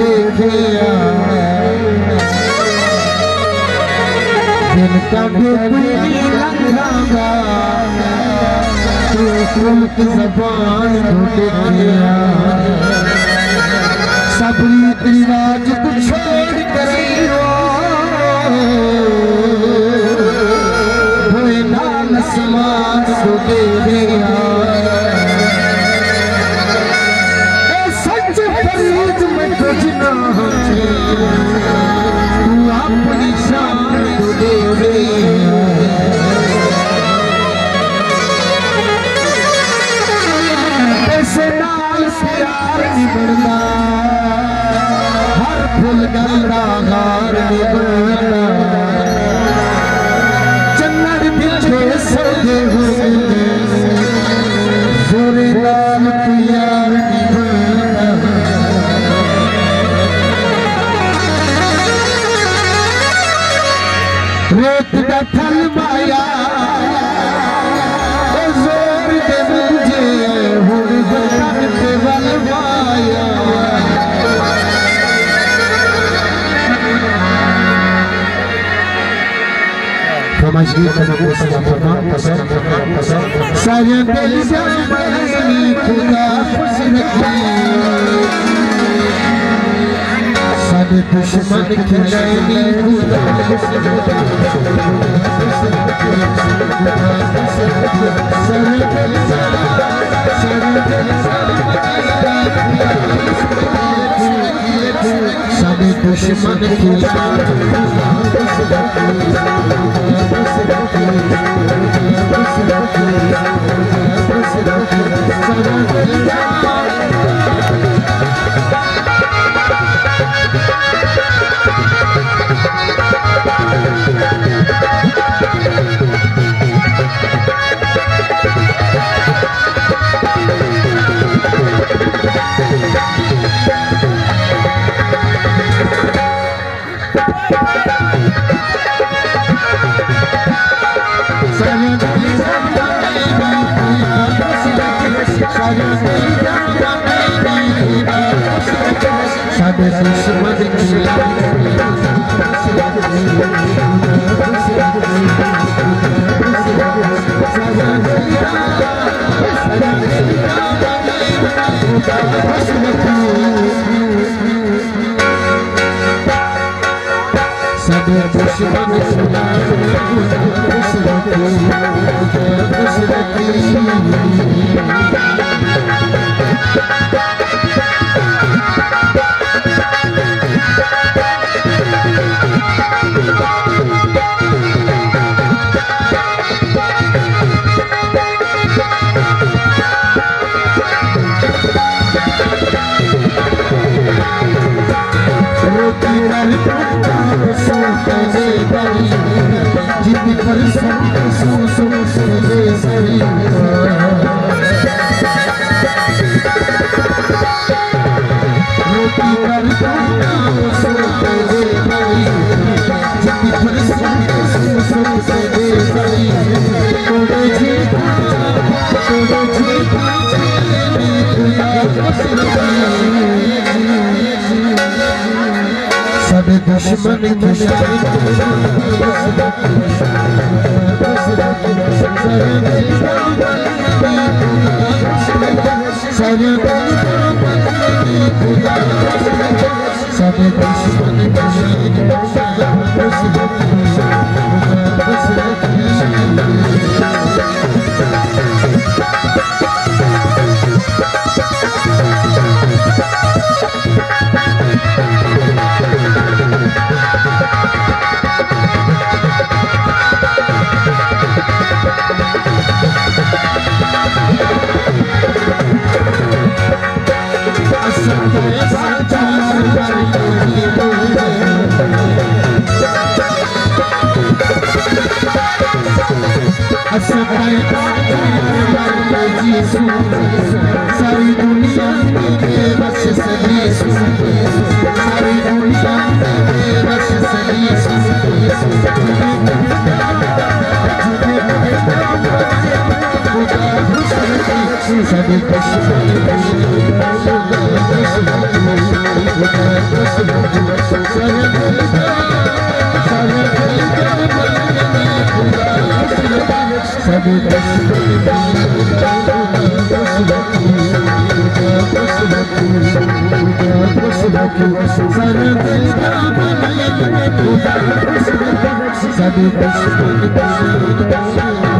देखे जिनका लंघागा तो की जबान देखे सब रीत रिवाज को छोड़ कर आसमान को दे सच फरीद में कुछ ना तू अपनी शान को दे ऐसे नाल प्यार निभना हर फुल गंदा गार निभना चन्नर पीछे सदे हुए जोरे लाल प्यार निभना रेत का फल माया जोर दे मुझे हुड़ बतन पे बल माया फरमाइशी को फरमान सारे दिल जानी खुदा खुश रखे सारे दुश्मन खिलानी खुदा सारे दुश्मन सारे दुश्मन जितनी सब दुश्मन सब